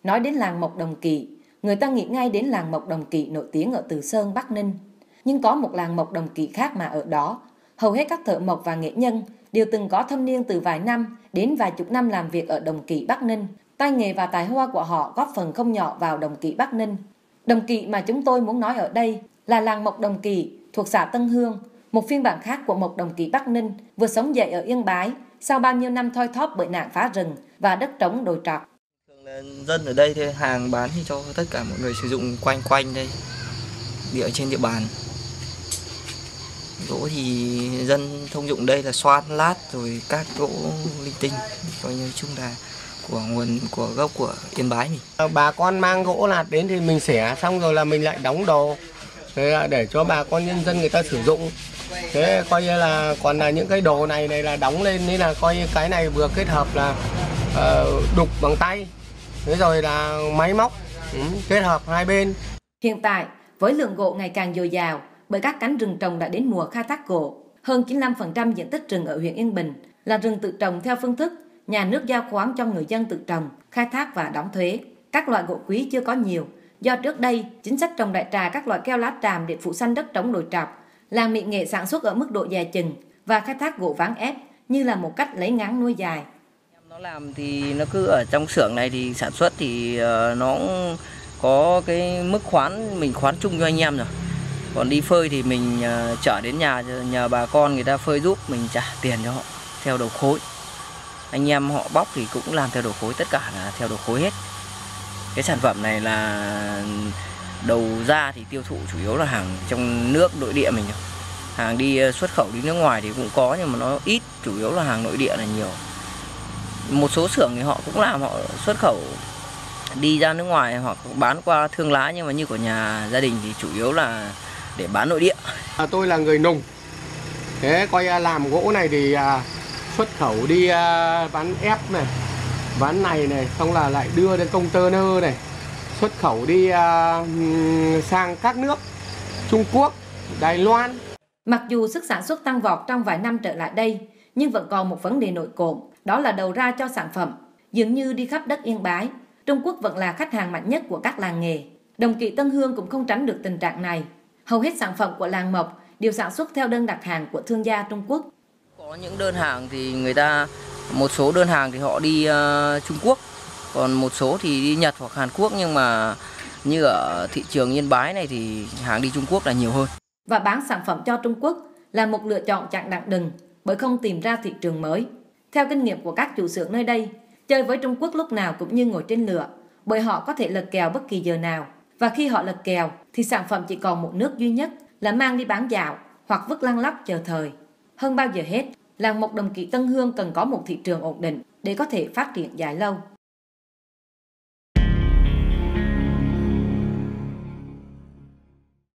Nói đến làng mộc Đồng Kỵ, người ta nghĩ ngay đến làng mộc Đồng Kỵ nổi tiếng ở Từ Sơn, Bắc Ninh. Nhưng có một làng mộc Đồng Kỵ khác mà ở đó, hầu hết các thợ mộc và nghệ nhân đều từng có thâm niên từ vài năm đến vài chục năm làm việc ở Đồng Kỵ, Bắc Ninh. Tay nghề và tài hoa của họ góp phần không nhỏ vào Đồng Kỵ, Bắc Ninh. Đồng Kỵ mà chúng tôi muốn nói ở đây là làng mộc Đồng Kỵ thuộc xã Tân Hương, một phiên bản khác của mộc Đồng Kỵ, Bắc Ninh, vừa sống dậy ở Yên Bái sau bao nhiêu năm thoi thóp bởi nạn phá rừng và đất trống đồi trọc. Dân ở đây thì hàng bán thì cho tất cả mọi người sử dụng quanh đây, trên địa bàn. Gỗ thì dân thông dụng đây là xoan, lát rồi các gỗ linh tinh, coi như chung là của gốc của Yên Bái mình. Bà con mang gỗ lạt đến thì mình xẻ xong rồi là mình lại đóng đồ để cho bà con nhân dân người ta sử dụng. Thế coi như là còn là những cái đồ này là đóng lên, nên là coi như cái này vừa kết hợp là đục bằng tay, thế rồi là máy móc kết hợp hai bên. Hiện tại với lượng gỗ ngày càng dồi dào bởi các cánh rừng trồng đã đến mùa khai thác gỗ, hơn 95% diện tích rừng ở huyện Yên Bình là rừng tự trồng theo phương thức nhà nước giao khoán cho người dân tự trồng, khai thác và đóng thuế. Các loại gỗ quý chưa có nhiều, do trước đây chính sách trồng đại trà các loại keo lá tràm để phủ xanh đất trống đồi trọc, làng mỹ nghệ sản xuất ở mức độ dè chừng và khai thác gỗ ván ép như là một cách lấy ngắn nuôi dài. Nó làm thì nó cứ ở trong xưởng này thì sản xuất thì nó cũng có cái mức khoán, mình khoán chung cho anh em rồi. Còn đi phơi thì mình chở đến nhờ bà con người ta phơi giúp, mình trả tiền cho họ theo đầu khối. Anh em họ bóc thì cũng làm theo đầu khối, tất cả là theo đầu khối hết. Cái sản phẩm này là đầu ra thì tiêu thụ chủ yếu là hàng trong nước nội địa mình. Hàng đi xuất khẩu đi nước ngoài thì cũng có nhưng mà nó ít, chủ yếu là hàng nội địa là nhiều. Một số xưởng thì họ cũng làm, họ xuất khẩu đi ra nước ngoài hoặc bán qua thương lái, nhưng mà như của nhà gia đình thì chủ yếu là để bán nội địa. Tôi là người nùng, thế coi làm gỗ này thì xuất khẩu đi bán ép này, bán này này, xong là lại đưa đến container này, xuất khẩu đi sang các nước Trung Quốc, Đài Loan. Mặc dù sức sản xuất tăng vọt trong vài năm trở lại đây, nhưng vẫn còn một vấn đề nổi cộm, đó là đầu ra cho sản phẩm. Dường như đi khắp đất Yên Bái, Trung Quốc vẫn là khách hàng mạnh nhất của các làng nghề. Đồng Kỵ Tân Hương cũng không tránh được tình trạng này. Hầu hết sản phẩm của làng mộc đều sản xuất theo đơn đặt hàng của thương gia Trung Quốc. Có những đơn hàng thì một số đơn hàng thì họ đi Trung Quốc, còn một số thì đi Nhật hoặc Hàn Quốc, nhưng mà như ở thị trường Yên Bái này thì hàng đi Trung Quốc là nhiều hơn. Và bán sản phẩm cho Trung Quốc là một lựa chọn chặn đặng đừng bởi không tìm ra thị trường mới. Theo kinh nghiệm của các chủ xưởng nơi đây, chơi với Trung Quốc lúc nào cũng như ngồi trên lửa, bởi họ có thể lật kèo bất kỳ giờ nào. Và khi họ lật kèo thì sản phẩm chỉ còn một nước duy nhất là mang đi bán dạo hoặc vứt lăn lóc chờ thời. Hơn bao giờ hết, làng mộc Đồng Kỵ Tân Hương cần có một thị trường ổn định để có thể phát triển dài lâu.